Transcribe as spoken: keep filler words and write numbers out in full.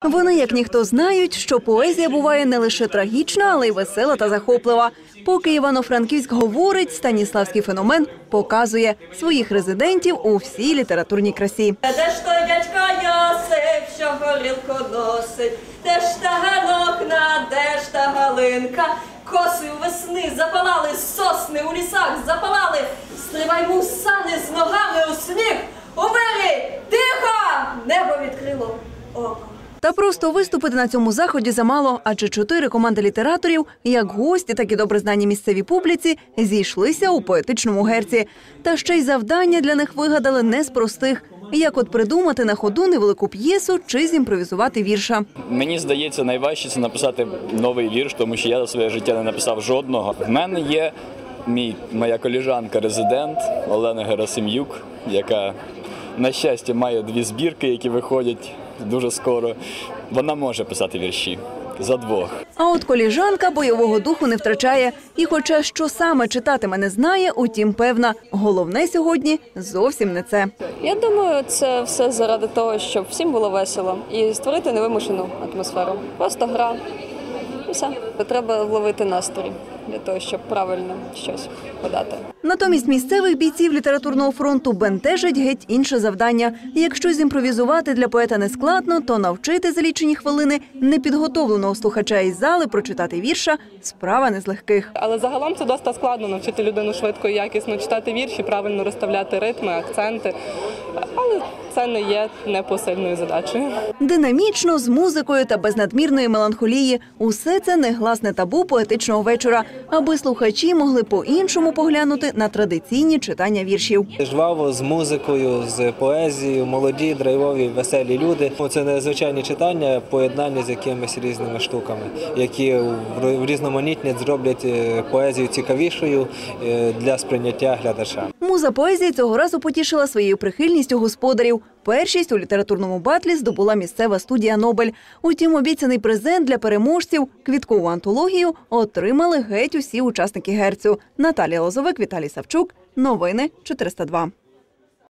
Вони, як ніхто, знають, що поезія буває не лише трагічна, але й весела та захоплива. Поки Івано-Франківськ говорить, станіславський феномен показує своїх резидентів у всій літературній красі. Де ж той дядька Йосип, що горілку носить? Де ж та ганокна, де ж та галинка? Коси у весни запалали, сосни у лісах запалали. Стривай мусани з ногами у сніг. У вирі! Тихо! Небо відкрило око. Та просто виступити на цьому заході замало, адже чотири команди літераторів, як гості, так і добре знані місцевій публіці, зійшлися у поетичному герці. Та ще й завдання для них вигадали не з простих. Як от придумати на ходу невелику п'єсу чи зімпровізувати вірша. Мені здається, найважче – це написати новий вірш, тому що я за своє життя не написав жодного. В мене є мій, моя колежанка-резидент Олена Герасим'юк, яка, на щастя, має дві збірки, які виходять дуже скоро. Вона може писати вірші. За двох. А от коліжанка бойового духу не втрачає. І хоча що саме читатиме не знає, утім певна, головне сьогодні зовсім не це. Я думаю, це все заради того, щоб всім було весело і створити невимушену атмосферу. Просто гра і все. Треба вловити настрій для того, щоб правильно щось подати. Натомість місцевих бійців літературного фронту бентежить геть інше завдання. Якщо зімпровізувати для поета не складно, то навчити за лічені хвилини непідготовленого слухача із зали прочитати вірша – справа не з легких. Але загалом це досить складно – навчити людину швидко і якісно читати вірші, правильно розставляти ритми, акценти. Але це не є непосильною задачею. Динамічно, з музикою та без надмірної меланхолії – усе це негласне табу поетичного вечора, аби слухачі могли по-іншому поглянути на традиційні читання віршів. Жваво, з музикою, з поезією, молоді, драйвові, веселі люди. Це незвичайні читання, поєднання з якимись різними штуками, які в різноманітні зроблять поезію цікавішою для сприйняття глядача. Муза поезії цього разу потішила своєю прихильністю господарів. Першість у літературному батлі здобула місцева студія «Нобель». Утім, обіцяний презент для переможців – квіткову антологію – отримали геть усі учасники герцю. Наталія Лозовик, Віталій Савчук. Новини чотириста два.